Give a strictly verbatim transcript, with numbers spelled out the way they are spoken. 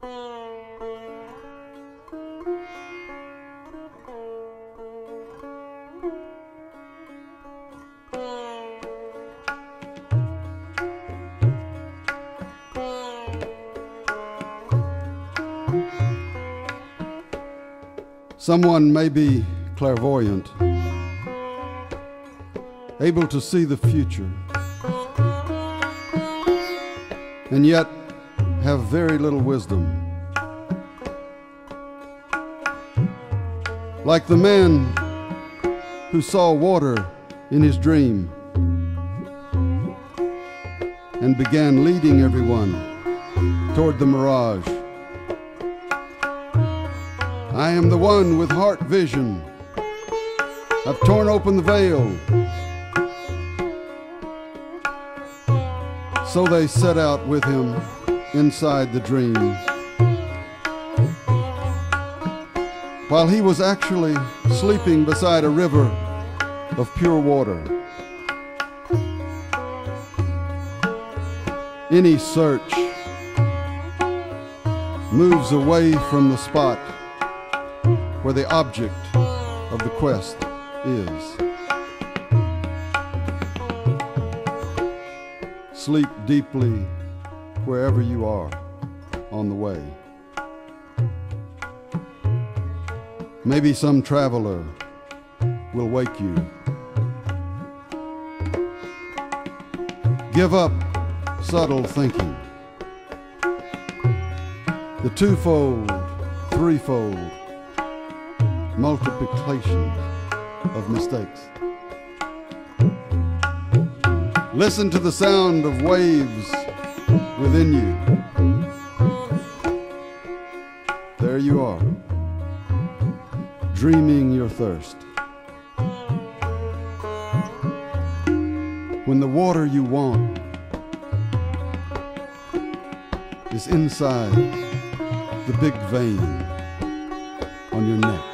Someone may be clairvoyant, able to see the future, and yet have very little wisdom. Like the man who saw water in his dream and began leading everyone toward the mirage. I am the one with heart vision. I've torn open the veil. So they set out with him inside the dream, while he was actually sleeping beside a river of pure water. Any search moves away from the spot where the object of the quest is. Sleep deeply wherever you are on the way. Maybe some traveler will wake you. Give up subtle thinking. The twofold, threefold multiplication of mistakes. Listen to the sound of waves within you. There you are, dreaming your thirst. When the water you want is inside the big vein on your neck.